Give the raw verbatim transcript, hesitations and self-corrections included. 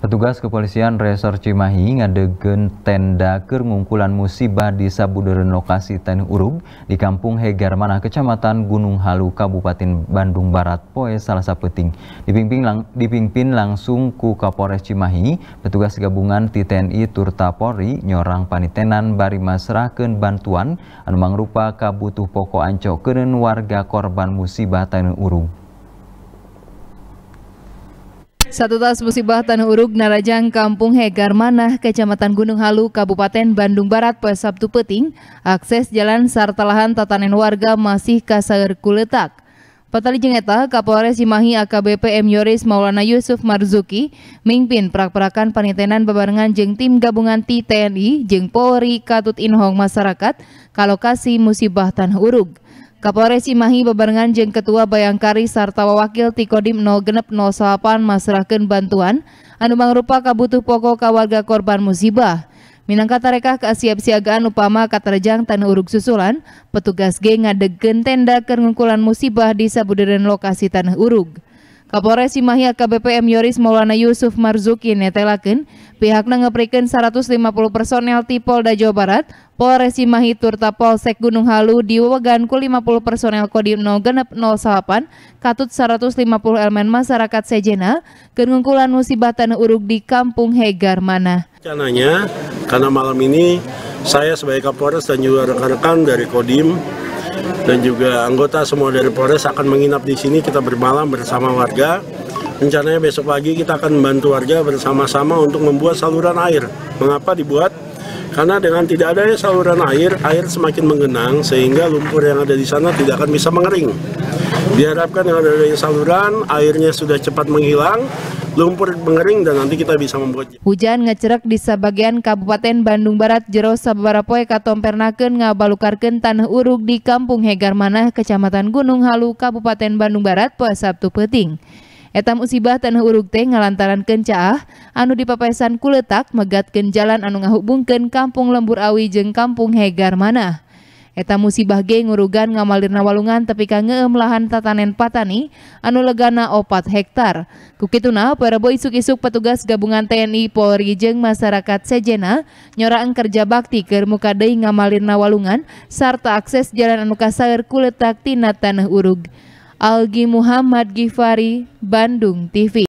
Petugas kepolisian Resor Cimahi ngadegen tenda keur ngungkulan musibah di sabudeureun lokasi Taneuh Urug di Kampung Hegar Manah, Kecamatan Gunung Halu, Kabupaten Bandung Barat poe Salasa peuting. Dipimpin, lang, dipimpin langsung ku Kapolres Cimahi, petugas gabungan ti T N I Turta Polri nyorang panitenan bari masrahkeun bantuan anu mangrupa kabutuh pokok ancokeun warga korban musibah Taneuh Urug. Satu tas musibah Taneuh Urug narajang Kampung Hegar Manah, Kecamatan Gunung Halu, Kabupaten Bandung Barat poe Sabtu peuting. Akses jalan sarta lahan tatanen warga masih kasaeur kuletak. Patalijeng eta Kapolres Cimahi A K B P M Yoris Maulana Yusuf Marzuki mingpin prak-perakan panitenan bebarengan jeung tim gabungan ti T N I jeung Polri katut inhong masyarakat ka lokasi musibah Taneuh Urug. Kapolres Cimahi bebarengan jeung Ketua Bayangkari sarta wawakil ti Kodim nol genep nol salapan masrahkeun bantuan anu mangrupa kabutuh pokok ka warga korban musibah. Minangka tarekah kasiapsiagaan upama katarejang Taneuh Urug susulan, petugas ge ngadegkeun tenda keur ngungkulan musibah di sabudeureun lokasi Taneuh Urug. Kapolres Cimahi A K B P M Yoris Maulana Yusuf Marzuki netelakeun pihakna ngaprikeun seratus lima puluh personel ti Polda Jawa Barat, Polres Cimahi turta Polsek Gunung Halu diwewagan ku lima puluh personel Kodim nol genep nol salapan katut seratus lima puluh elemen masyarakat sejena keur ngungkulan musibah Taneuh Urug di Kampung Hegar Manah. Rencananya karena malam ini saya sebagai Kapolres dan juga rekan-rekan dari Kodim dan juga anggota semua dari Polres akan menginap di sini, kita bermalam bersama warga. Rencananya besok pagi kita akan membantu warga bersama-sama untuk membuat saluran air. Mengapa dibuat? Karena dengan tidak adanya saluran air, air semakin menggenang sehingga lumpur yang ada di sana tidak akan bisa mengering. Diharapkan dengan adanya saluran, airnya sudah cepat menghilang, lumpur mengering dan nanti kita bisa membuat. Hujan ngecerak di sabagian Kabupaten Bandung Barat jero sababaraha poe katompernakeun ngabalukarkeun Taneuh Urug di Kampung Hegar Manah, Kecamatan Gunung Halu, Kabupaten Bandung Barat poe Sabtu peuting. Eta musibah Taneuh Urug teh ngalantarankeun caah anu dipapaesan kuletak megatkeun jalan anu ngahubungkeun Kampung Lembur Awi jeung Kampung Hegar Manah. Eta musibah ge ngurugan ngamalirna walungan tepi ka ngeueum lahan tatanen patani anu legana opat hektar. Kukituna poe Rebo isuk-isuk petugas gabungan T N I Polri jeung masyarakat sejena nyoraang kerja bakti keur muka deui ngamalirna walungan sarta akses jalan anu kasaeur kuletak tina Taneuh Urug. Algi Muhammad Gifari, Bandung T V.